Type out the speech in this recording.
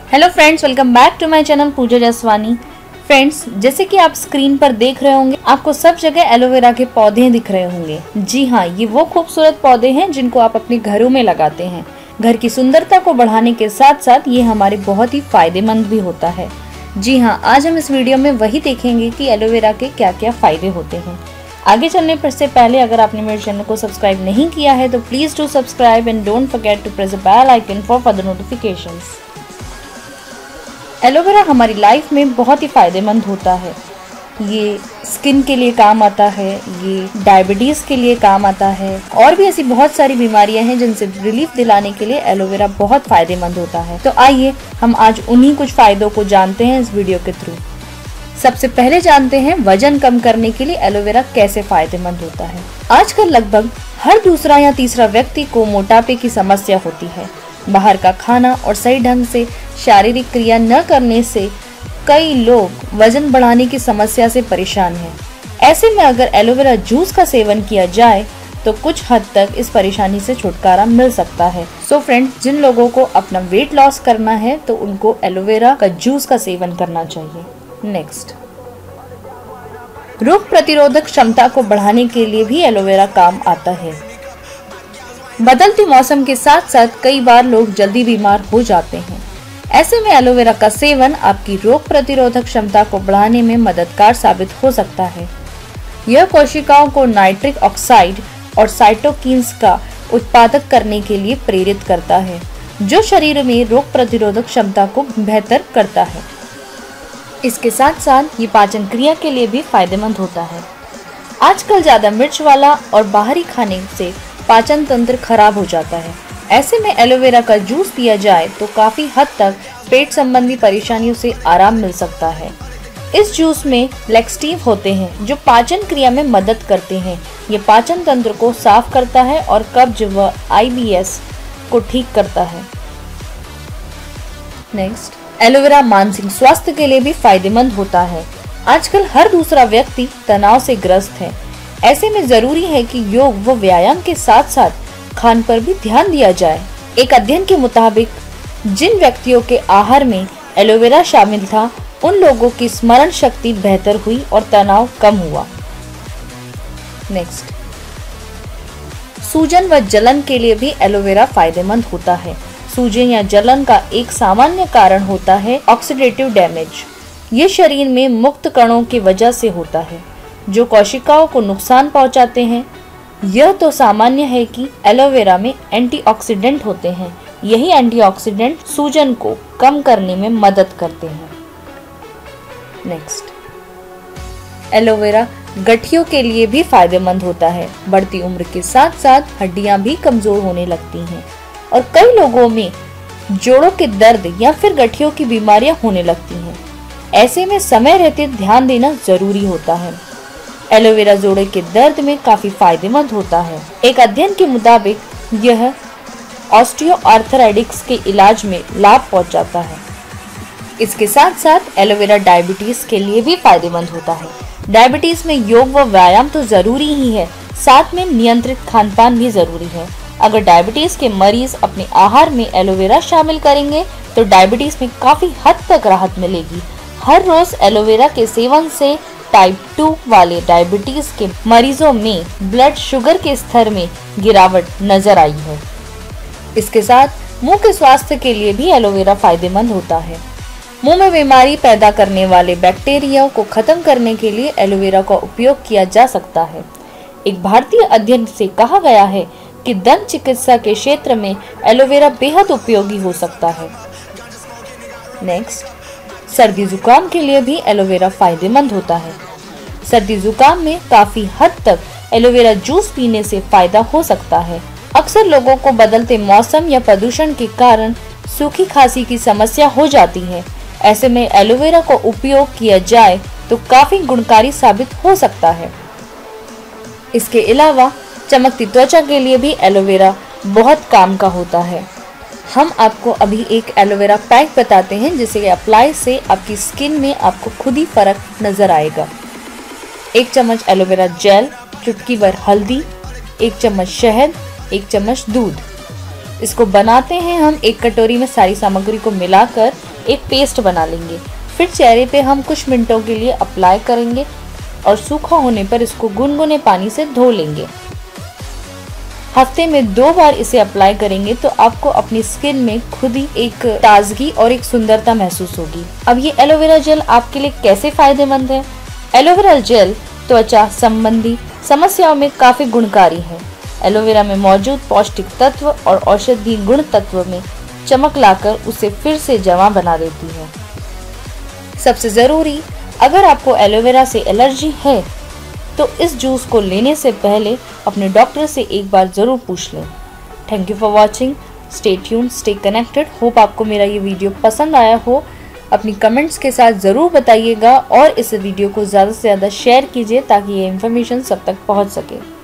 Hello friends, welcome back to my channel Pooja Jaswani. Friends, जैसे कि आप स्क्रीन पर देख रहे होंगे, आपको सब जगह एलोवेरा के पौधे दिख रहे होंगे। जी हाँ, ये वो खूबसूरत पौधे हैं जिनको आप अपने घरों में लगाते हैं। घर की सुंदरता को बढ़ाने के साथ साथ ये हमारे बहुत ही फायदेमंद भी होता है। जी हाँ, आज हम इस वीडियो में वही देखेंगे कि एलोवेरा के क्या क्या फायदे होते हैं। आगे चलने पर से पहले अगर आपने मेरे चैनल को सब्सक्राइब नहीं किया है तो please do subscribe and don't forget to press the bell icon for further notifications. Aloe vera हमारी लाइफ में बहुत ही फायदेमंद होता है। ये स्किन के लिए काम आता है, ये डायबिटीज़ के लिए काम आता है और भी ऐसी बहुत सारी बीमारियां हैं जिनसे रिलीफ दिलाने के लिए एलोवेरा बहुत फायदेमंद होता है। तो आइए हम आज उन्हीं कुछ फायदों को जानते हैं इस वीडियो के थ्रू। सबसे पहले जानते हैं वजन कम करने के लिए एलोवेरा कैसे फायदेमंद होता है। आजकल लगभग हर दूसरा या तीसरा व्यक्ति को मोटापे की समस्या होती है। बाहर का खाना और सही ढंग से शारीरिक क्रिया न करने से कई लोग वजन बढ़ाने की समस्या से परेशान हैं। ऐसे में अगर एलोवेरा जूस का सेवन किया जाए तो कुछ हद तक इस परेशानी से छुटकारा मिल सकता है। सो फ्रेंड्स, जिन लोगों को अपना वेट लॉस करना है तो उनको एलोवेरा का जूस का सेवन करना चाहिए। नेक्स्ट, रोग प्रतिरोधक क्षमता को बढ़ाने के लिए भी एलोवेरा काम आता है। बदलते मौसम के साथ साथ कई बार लोग जल्दी बीमार हो जाते हैं। ऐसे में एलोवेरा का सेवन आपकी रोग प्रतिरोधक क्षमता को बढ़ाने में मददगार साबित हो सकता है। यह कोशिकाओं को नाइट्रिक ऑक्साइड और साइटोकिन्स का उत्पादक करने के लिए प्रेरित करता है, जो शरीर में रोग प्रतिरोधक क्षमता को बेहतर करता है। इसके साथ साथ ये पाचन क्रिया के लिए भी फायदेमंद होता है। आजकल ज्यादा मिर्च वाला और बाहरी खाने से पाचन तंत्र खराब हो जाता है। ऐसे में एलोवेरा का जूस पिया जाए तो काफी हद तक पेट संबंधी परेशानियों से आराम मिल सकता है। इस जूस में लैक्सेटिव होते हैं जो पाचन क्रिया में मदद करते हैं। ये पाचन तंत्र को साफ करता है और कब्ज व IBS को ठीक करता है। नेक्स्ट, एलोवेरा मानसिक स्वास्थ्य के लिए भी फायदेमंद होता है। आजकल हर दूसरा व्यक्ति तनाव से ग्रस्त है। ऐसे में जरूरी है कि योग व व्यायाम के साथ साथ खान पर भी ध्यान दिया जाए। एक अध्ययन के मुताबिक जिन व्यक्तियों के आहार में एलोवेरा शामिल था, उन लोगों की स्मरण शक्ति बेहतर हुई और तनाव कम हुआ। नेक्स्ट, सूजन व जलन के लिए भी एलोवेरा फायदेमंद होता है। सूजन या जलन का एक सामान्य कारण होता है ऑक्सीडेटिव डैमेज। ये शरीर में मुक्त कणों की वजह से होता है जो कोशिकाओं को नुकसान पहुंचाते हैं। यह तो सामान्य है कि एलोवेरा में एंटीऑक्सीडेंट होते हैं। यही एंटीऑक्सीडेंट सूजन को कम करने में मदद करते हैं। नेक्स्ट, एलोवेरा गठियों के लिए भी फायदेमंद होता है। बढ़ती उम्र के साथ साथ हड्डियां भी कमजोर होने लगती हैं और कई लोगों में जोड़ों के दर्द या फिर गठियों की बीमारियां होने लगती हैं। ऐसे में समय रहते ध्यान देना जरूरी होता है। एलोवेरा जोड़ों के दर्द में काफी फायदेमंद होता है। एक अध्ययन के मुताबिक यह ऑस्टियोआर्थराइटिस के इलाज में लाभ पहुंचाता है। इसके साथ साथ एलोवेरा डायबिटीज के लिए भी फायदेमंद होता है। डायबिटीज में योग व व्यायाम तो जरूरी ही है, साथ में नियंत्रित खानपान भी जरूरी है। अगर डायबिटीज के मरीज अपने आहार में एलोवेरा शामिल करेंगे तो डायबिटीज में काफी हद तक राहत मिलेगी। हर रोज एलोवेरा के सेवन से टाइप 2 वाले डायबिटीज के मरीजों में ब्लड शुगर के स्तर में गिरावट नजर आई है। इसके साथ मुंह के स्वास्थ्य के लिए भी एलोवेरा फायदेमंद होता है। मुंह में बीमारी पैदा करने वाले बैक्टीरिया को खत्म करने के लिए एलोवेरा का उपयोग किया जा सकता है। एक भारतीय अध्ययन से कहा गया है कि दंत चिकित्सा के क्षेत्र में एलोवेरा बेहद उपयोगी हो सकता है। नेक्स्ट, सर्दी जुकाम के लिए भी एलोवेरा फायदेमंद होता है। सर्दी जुकाम में काफी हद तक एलोवेरा जूस पीने से फायदा हो सकता है। अक्सर लोगों को बदलते मौसम या प्रदूषण के कारण सूखी खांसी की समस्या हो जाती है। ऐसे में एलोवेरा को उपयोग किया जाए तो काफी गुणकारी साबित हो सकता है। इसके अलावा चमकती त्वचा के लिए भी एलोवेरा बहुत काम का होता है। हम आपको अभी एक एलोवेरा पैक बताते हैं जिसे अप्लाई से आपकी स्किन में आपको खुद ही फर्क नजर आएगा। 1 चम्मच एलोवेरा जेल, चुटकी भर हल्दी, 1 चम्मच शहद, 1 चम्मच दूध। इसको बनाते हैं हम एक कटोरी में सारी सामग्री को मिलाकर एक पेस्ट बना लेंगे। फिर चेहरे पे हम कुछ मिनटों के लिए अप्लाई करेंगे और सूखा होने पर इसको गुनगुने पानी से धो लेंगे। हफ्ते में 2 बार इसे अप्लाई करेंगे तो आपको अपनी स्किन में खुद ही एक ताजगी और एक सुंदरता महसूस होगी। अब ये एलोवेरा जेल आपके लिए कैसे फायदेमंद है? एलोवेरा जेल त्वचा संबंधी समस्याओं में काफी गुणकारी है। एलोवेरा में मौजूद पौष्टिक तत्व और औषधीय गुण तत्व में चमक लाकर उसे फिर से जवां बना देती है। सबसे जरूरी, अगर आपको एलोवेरा से एलर्जी है तो इस जूस को लेने से पहले अपने डॉक्टर से एक बार जरूर पूछ लें। Thank you for watching. Stay tuned, stay connected. Hope आपको मेरा ये वीडियो पसंद आया हो। अपनी कमेंट्स के साथ ज़रूर बताइएगा और इस वीडियो को ज़्यादा से ज़्यादा शेयर कीजिए ताकि ये इन्फॉर्मेशन सब तक पहुंच सके।